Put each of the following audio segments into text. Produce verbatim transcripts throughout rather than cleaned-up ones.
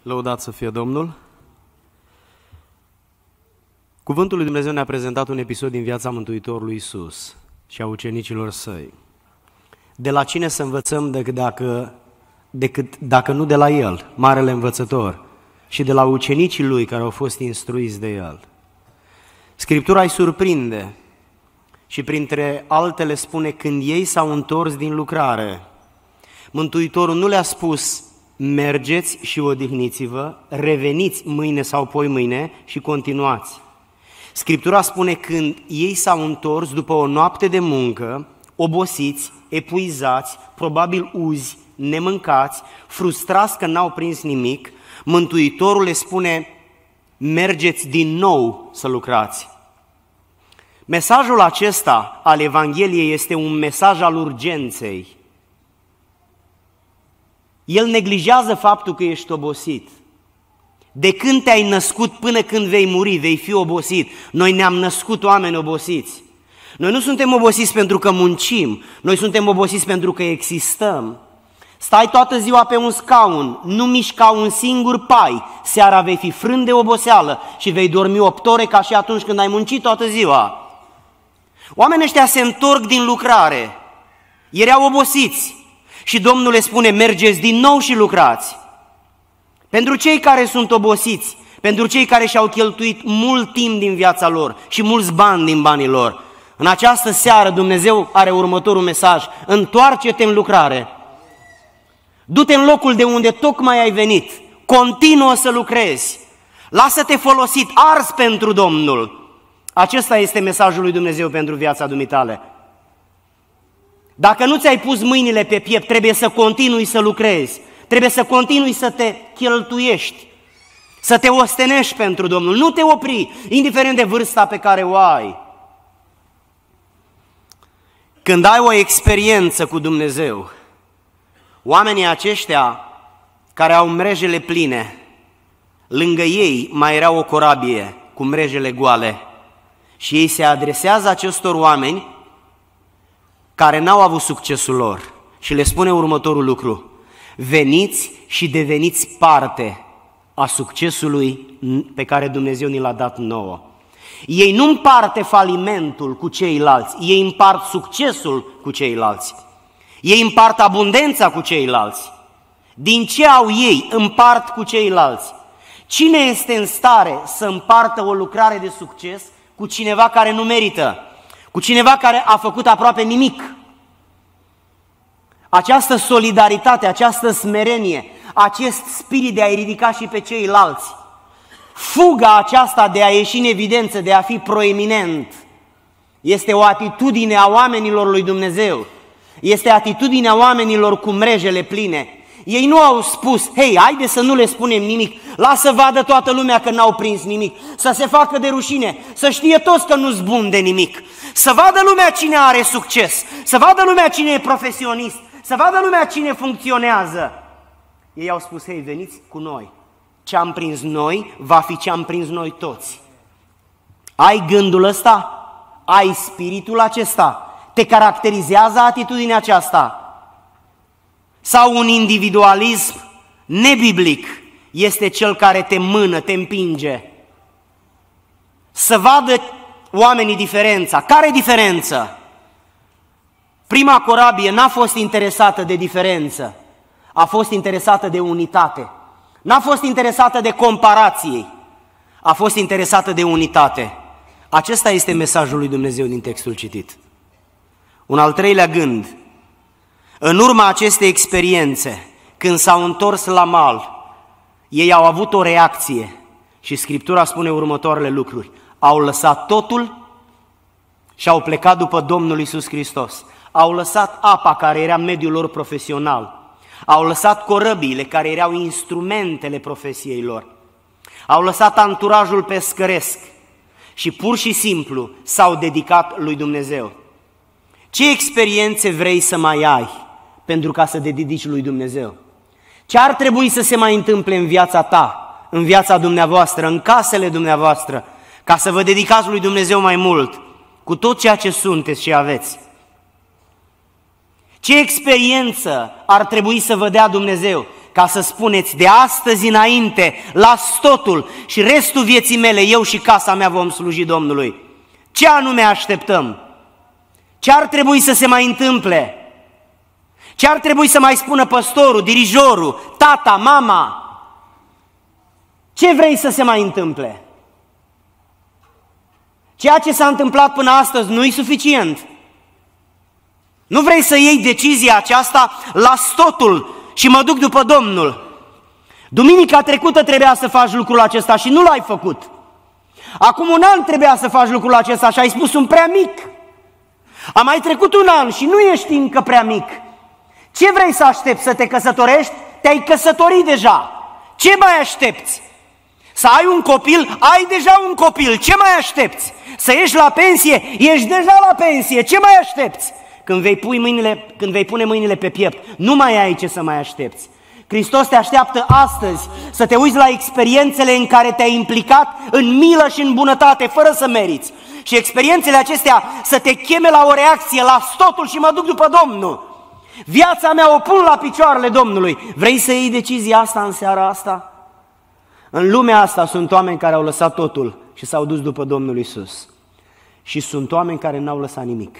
Lăudat să fie Domnul! Cuvântul lui Dumnezeu ne-a prezentat un episod din viața Mântuitorului Iisus și a ucenicilor săi. De la cine să învățăm decât dacă, decât dacă nu de la El, Marele Învățător, și de la ucenicii Lui care au fost instruiți de El. Scriptura îi surprinde și printre altele spune: când ei s-au întors din lucrare, Mântuitorul nu le-a spus: mergeți și odihniți-vă, reveniți mâine sau poimâine și continuați. Scriptura spune: când ei s-au întors după o noapte de muncă, obosiți, epuizați, probabil uzi, nemâncați, frustrați că n-au prins nimic, Mântuitorul le spune: mergeți din nou să lucrați. Mesajul acesta al Evangheliei este un mesaj al urgenței. El neglijează faptul că ești obosit. De când te-ai născut până când vei muri, vei fi obosit. Noi ne-am născut oameni obosiți. Noi nu suntem obosiți pentru că muncim, noi suntem obosiți pentru că existăm. Stai toată ziua pe un scaun, nu miști ca un singur pai, seara vei fi frânt de oboseală și vei dormi opt ore ca și atunci când ai muncit toată ziua. Oamenii ăștia se întorc din lucrare, erau obosiți și Domnul le spune: mergeți din nou și lucrați. Pentru cei care sunt obosiți, pentru cei care și-au cheltuit mult timp din viața lor și mulți bani din banii lor, în această seară Dumnezeu are următorul mesaj: întoarce-te în lucrare. Du-te în locul de unde tocmai ai venit, continuă să lucrezi, lasă-te folosit, ars pentru Domnul. Acesta este mesajul lui Dumnezeu pentru viața dumitale. Dacă nu ți-ai pus mâinile pe piept, trebuie să continui să lucrezi, trebuie să continui să te cheltuiești, să te ostenești pentru Domnul, nu te opri, indiferent de vârsta pe care o ai. Când ai o experiență cu Dumnezeu, oamenii aceștia care au mrejele pline, lângă ei mai era o corabie cu mrejele goale și ei se adresează acestor oameni care n-au avut succesul lor și le spune următorul lucru: veniți și deveniți parte a succesului pe care Dumnezeu ni l-a dat nouă. Ei nu împarte falimentul cu ceilalți, ei împart succesul cu ceilalți. Ei împart abundența cu ceilalți. Din ce au ei, împart cu ceilalți. Cine este în stare să împartă o lucrare de succes cu cineva care nu merită? Cu cineva care a făcut aproape nimic? Această solidaritate, această smerenie, acest spirit de a-i ridica și pe ceilalți, fuga aceasta de a ieși în evidență, de a fi proeminent, este o atitudine a oamenilor lui Dumnezeu. Este atitudinea oamenilor cu mrejele pline. Ei nu au spus: hei, haide să nu le spunem nimic, lasă vadă toată lumea că n-au prins nimic, să se facă de rușine, să știe toți că nu-s bun de nimic, să vadă lumea cine are succes, să vadă lumea cine e profesionist, să vadă lumea cine funcționează. Ei au spus: hei, veniți cu noi, ce am prins noi va fi ce am prins noi toți. Ai gândul ăsta? Ai spiritul acesta? Te caracterizează atitudinea aceasta? Sau un individualism nebiblic este cel care te mână, te împinge? Să vadă oamenii diferența. Care diferență? Prima corabie n-a fost interesată de diferență, a fost interesată de unitate. N-a fost interesată de comparație, a fost interesată de unitate. Acesta este mesajul lui Dumnezeu din textul citit. Un al treilea gând: în urma acestei experiențe, când s-au întors la mal, ei au avut o reacție și Scriptura spune următoarele lucruri: au lăsat totul și au plecat după Domnul Iisus Hristos. Au lăsat apa care era mediul lor profesional, au lăsat corăbiile care erau instrumentele profesiei lor, au lăsat anturajul pescăresc și pur și simplu s-au dedicat lui Dumnezeu. Ce experiențe vrei să mai ai pentru ca să te dedici lui Dumnezeu? Ce ar trebui să se mai întâmple în viața ta, în viața dumneavoastră, în casele dumneavoastră, ca să vă dedicați lui Dumnezeu mai mult, cu tot ceea ce sunteți și aveți? Ce experiență ar trebui să vă dea Dumnezeu ca să spuneți de astăzi înainte, las totul și restul vieții mele, eu și casa mea vom sluji Domnului. Ce anume așteptăm? Ce ar trebui să se mai întâmple? Ce ar trebui să mai spună păstorul, dirijorul, tata, mama? Ce vrei să se mai întâmple? Ceea ce s-a întâmplat până astăzi nu e suficient. Nu vrei să iei decizia aceasta, las totul și mă duc după Domnul. Duminica trecută trebuia să faci lucrul acesta și nu l-ai făcut. Acum un an trebuia să faci lucrul acesta și ai spus un prea mic. A mai trecut un an și nu ești încă prea mic. Ce vrei să aștepți? Să te căsătorești? Te-ai căsătorit deja. Ce mai aștepți? Să ai un copil? Ai deja un copil. Ce mai aștepți? Să ieși la pensie? Ești deja la pensie. Ce mai aștepți? Când vei, pui mâinile, când vei pune mâinile pe piept, nu mai ai ce să mai aștepți. Hristos te așteaptă astăzi să te uiți la experiențele în care te-ai implicat în milă și în bunătate, fără să meriți. Și experiențele acestea să te cheme la o reacție, las totul și mă duc după Domnul. Viața mea o pun la picioarele Domnului. Vrei să iei decizia asta în seara asta? În lumea asta sunt oameni care au lăsat totul și s-au dus după Domnul Iisus. Și sunt oameni care n-au lăsat nimic.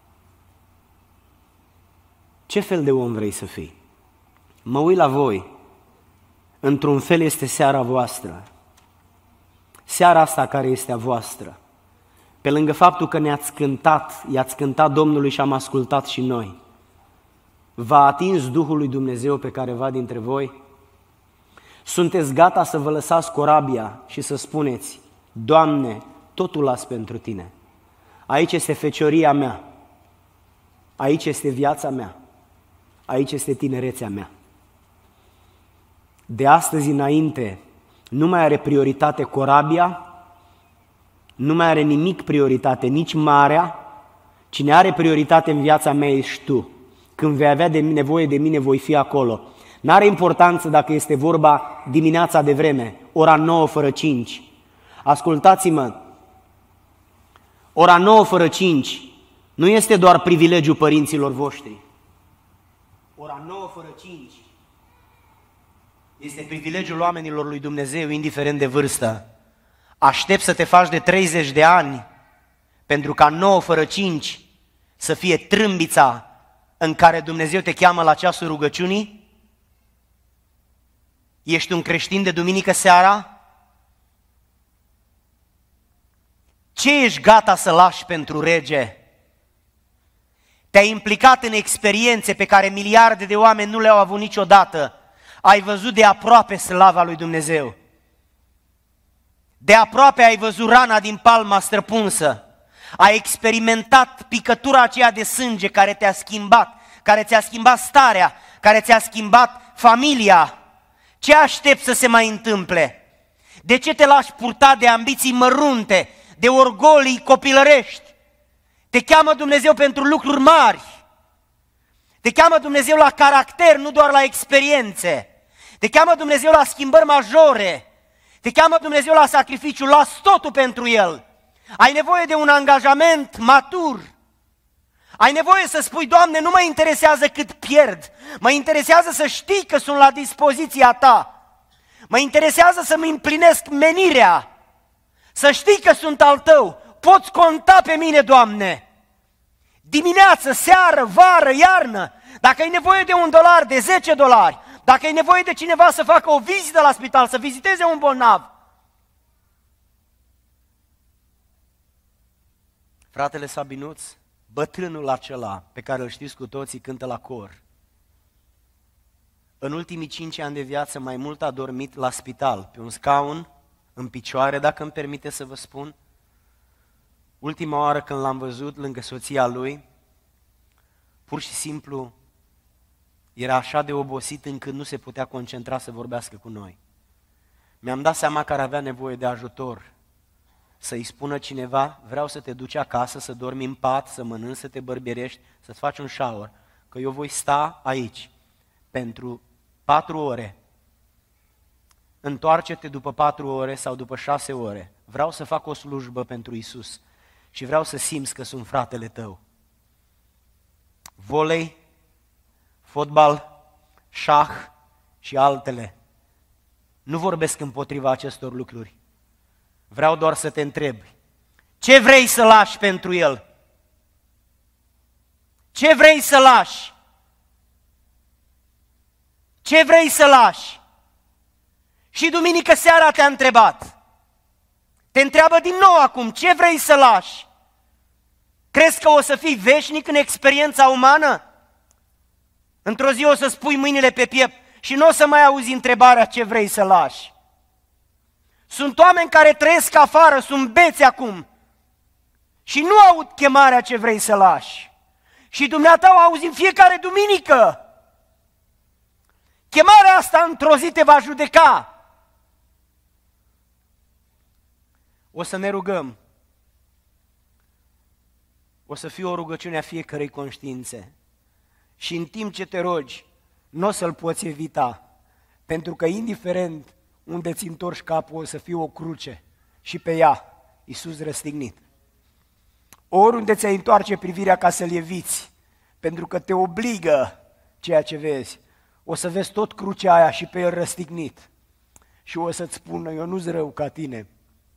Ce fel de om vrei să fii? Mă uit la voi. Într-un fel este seara voastră. Seara asta care este a voastră. Pe lângă faptul că ne-ați cântat, i-ați cântat Domnului și am ascultat și noi. V-a atins Duhul lui Dumnezeu pe careva dintre voi? Sunteți gata să vă lăsați corabia și să spuneți: Doamne, totul las pentru Tine. Aici este fecioria mea. Aici este viața mea. Aici este tinerețea mea. De astăzi înainte nu mai are prioritate corabia, nu mai are nimic prioritate, nici marea. Cine are prioritate în viața mea ești tu. Când vei avea de nevoie de mine, voi fi acolo. N-are importanță dacă este vorba dimineața de vreme, ora nouă fără cinci. Ascultați-mă, ora nouă fără cinci nu este doar privilegiul părinților voștri. Ora nouă fără cinci este privilegiul oamenilor lui Dumnezeu, indiferent de vârstă. Aștept să te faci de treizeci de ani pentru ca nouă fără cinci să fie trâmbița în care Dumnezeu te cheamă la ceasul rugăciunii? Ești un creștin de duminică seara? Ce ești gata să lași pentru rege? Te-ai implicat în experiențe pe care miliarde de oameni nu le-au avut niciodată. Ai văzut de aproape slava lui Dumnezeu. De aproape ai văzut rana din palma străpunsă. Ai experimentat picătura aceea de sânge care te-a schimbat, care ți-a schimbat starea, care ți-a schimbat familia. Ce aștepți să se mai întâmple? De ce te lași purta de ambiții mărunte, de orgolii copilărești? Te cheamă Dumnezeu pentru lucruri mari. Te cheamă Dumnezeu la caracter, nu doar la experiențe. Te cheamă Dumnezeu la schimbări majore. Te cheamă Dumnezeu la sacrificiu, las totul pentru El. Ai nevoie de un angajament matur. Ai nevoie să spui: Doamne, nu mă interesează cât pierd, mă interesează să știi că sunt la dispoziția Ta. Mă interesează să-mi împlinesc menirea, să știi că sunt al Tău. Poți conta pe mine, Doamne. Dimineață, seară, vară, iarnă, dacă ai nevoie de un dolar, de zece dolari, dacă ai nevoie de cineva să facă o vizită la spital, să viziteze un bolnav. Fratele Sabinuț, bătrânul acela pe care îl știți cu toții, cântă la cor. În ultimii cinci ani de viață mai mult a dormit la spital, pe un scaun, în picioare, dacă îmi permite să vă spun. Ultima oară când l-am văzut lângă soția lui, pur și simplu era așa de obosit încât nu se putea concentra să vorbească cu noi. Mi-am dat seama că ar avea nevoie de ajutor. Să-i spună cineva: vreau să te duci acasă, să dormi în pat, să mănânci, să te bărbierești, să-ți faci un shower, că eu voi sta aici pentru patru ore. Întoarce-te după patru ore sau după șase ore. Vreau să fac o slujbă pentru Iisus și vreau să simți că sunt fratele tău. Volei, fotbal, șah și altele. Nu vorbesc împotriva acestor lucruri. Vreau doar să te întreb, ce vrei să lași pentru el? Ce vrei să lași? Ce vrei să lași? Și duminică seara te-a întrebat. Te întreabă din nou acum, ce vrei să lași? Crezi că o să fii veșnic în experiența umană? Într-o zi o să spui mâinile pe piept și nu o să mai auzi întrebarea ce vrei să lași. Sunt oameni care trăiesc afară, sunt beți acum și nu aud chemarea ce vrei să lași. Și dumneata o auzi în fiecare duminică. Chemarea asta într-o zi te va judeca. O să ne rugăm. O să fie o rugăciune a fiecărei conștiințe. Și în timp ce te rogi, nu o să-l poți evita, pentru că indiferent unde ți întorci capul, o să fie o cruce și pe ea Iisus răstignit. Oriunde ți-ai întoarce privirea ca să-l eviți, pentru că te obligă ceea ce vezi, o să vezi tot crucea aia și pe el răstignit. Și o să-ți spună, eu nu-s rău ca tine,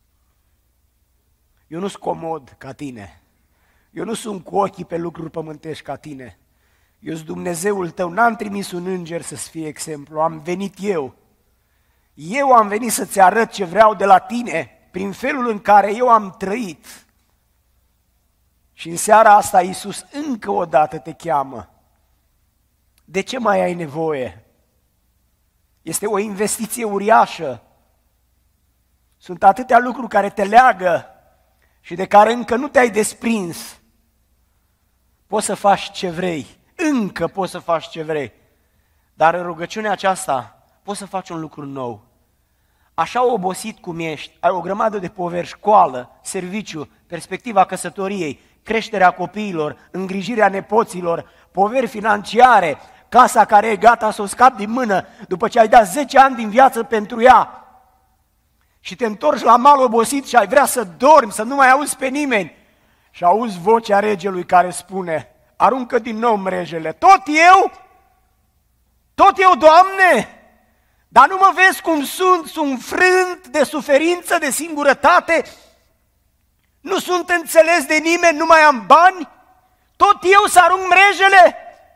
eu nu-s comod ca tine, eu nu sunt cu ochii pe lucruri pământești ca tine, eu sunt Dumnezeul tău, n-am trimis un înger să-ți fie exemplu, am venit eu. Eu am venit să-ți arăt ce vreau de la tine, prin felul în care eu am trăit. Și în seara asta Iisus încă o dată te cheamă. De ce mai ai nevoie? Este o investiție uriașă. Sunt atâtea lucruri care te leagă și de care încă nu te-ai desprins. Poți să faci ce vrei, încă poți să faci ce vrei, dar în rugăciunea aceasta poți să faci un lucru nou. Așa obosit cum ești, ai o grămadă de poveri, școală, serviciu, perspectiva căsătoriei, creșterea copiilor, îngrijirea nepoților, poveri financiare, casa care e gata să o scapi din mână după ce ai dat zece ani din viață pentru ea și te întorci la mal obosit și ai vrea să dormi, să nu mai auzi pe nimeni și auzi vocea regelui care spune, aruncă din nou mrejele, tot eu? Tot eu, Doamne? Dar nu mă vezi cum sunt, sunt frânt de suferință, de singurătate, nu sunt înțeles de nimeni, nu mai am bani, tot eu să arunc mrejele?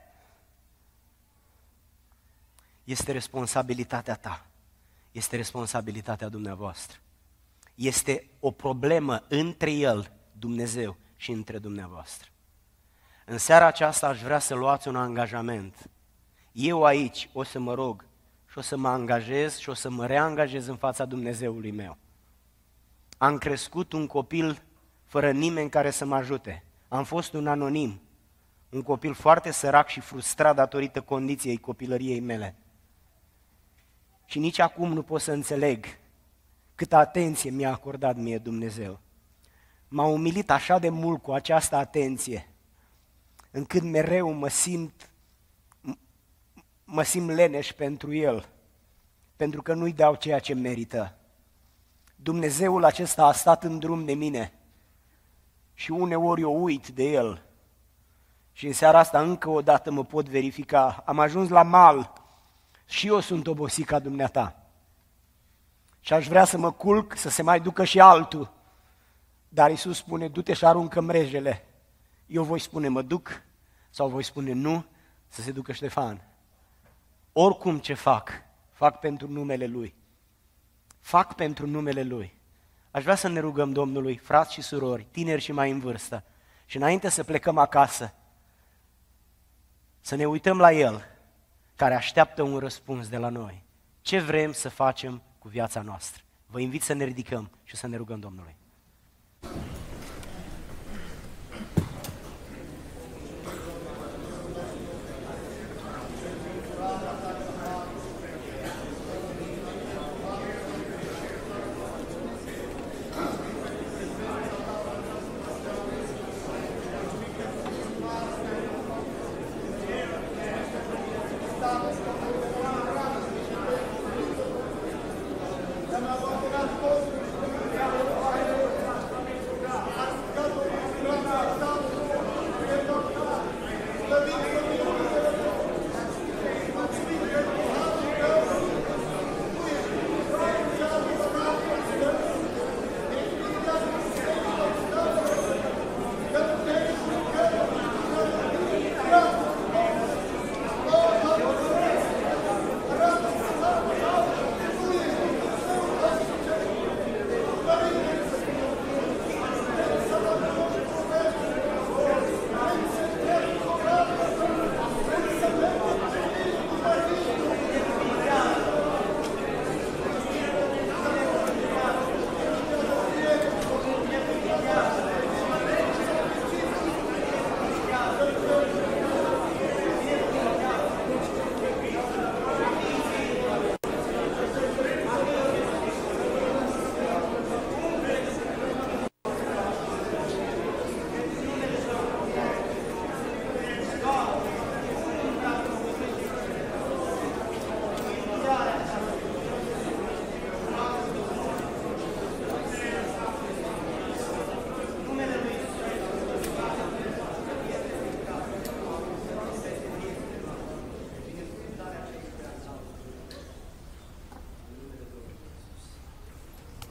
Este responsabilitatea ta, este responsabilitatea dumneavoastră. Este o problemă între El, Dumnezeu, și între dumneavoastră. În seara aceasta aș vrea să luați un angajament. Eu aici o să mă rog și o să mă angajez și o să mă reangajez în fața Dumnezeului meu. Am crescut un copil fără nimeni care să mă ajute. Am fost un anonim, un copil foarte sărac și frustrat datorită condiției copilăriei mele. Și nici acum nu pot să înțeleg câtă atenție mi-a acordat mie Dumnezeu. M-a umilit așa de mult cu această atenție, încât mereu mă simt, mă simt leneș pentru El, pentru că nu-i dau ceea ce merită. Dumnezeul acesta a stat în drum de mine și uneori eu uit de El. Și în seara asta încă o dată mă pot verifica. Am ajuns la mal și eu sunt obosit ca dumneata. Și aș vrea să mă culc, să se mai ducă și altul. Dar Iisus spune, du-te și aruncă mrejele. Eu voi spune, mă duc, sau voi spune, nu, să se ducă Ștefan. Oricum ce fac, fac pentru numele Lui. Fac pentru numele Lui. Aș vrea să ne rugăm Domnului, frați și surori, tineri și mai în vârstă, și înainte să plecăm acasă, să ne uităm la El, care așteaptă un răspuns de la noi. Ce vrem să facem cu viața noastră? Vă invit să ne ridicăm și să ne rugăm Domnului.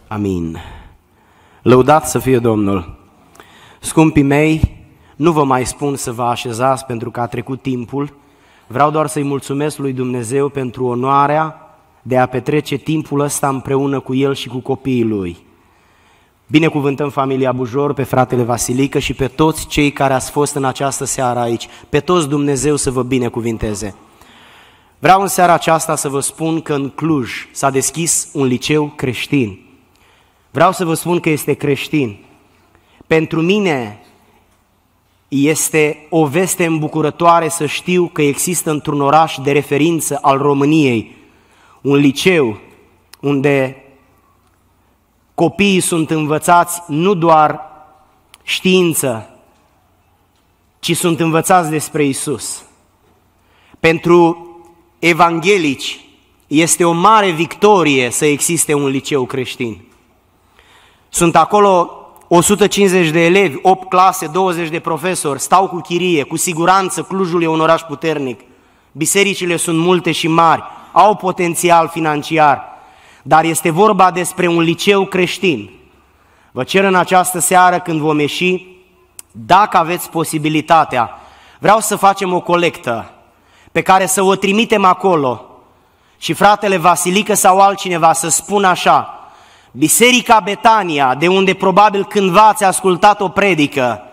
Amin. Lăudat să fie Domnul. Scumpii mei, nu vă mai spun să vă așezați pentru că a trecut timpul. Vreau doar să-i mulțumesc lui Dumnezeu pentru onoarea de a petrece timpul ăsta împreună cu El și cu copiii Lui. Binecuvântăm familia Bujor, pe fratele Vasilică și pe toți cei care ați fost în această seară aici. Pe toți Dumnezeu să vă binecuvinteze. Vreau în seara aceasta să vă spun că în Cluj s-a deschis un liceu creștin. Vreau să vă spun că este creștin. Pentru mine este o veste îmbucurătoare să știu că există într-un oraș de referință al României un liceu unde copiii sunt învățați nu doar știință, ci sunt învățați despre Isus. Pentru evanghelici este o mare victorie să existe un liceu creștin. Sunt acolo o sută cincizeci de elevi, opt clase, douăzeci de profesori, stau cu chirie, cu siguranță Clujul e un oraș puternic, bisericile sunt multe și mari, au potențial financiar, dar este vorba despre un liceu creștin. Vă cer în această seară când vom ieși, dacă aveți posibilitatea, vreau să facem o colectă pe care să o trimitem acolo și fratele Vasilică sau altcineva să spună așa: Biserica Betania, de unde probabil cândva ați ascultat o predică,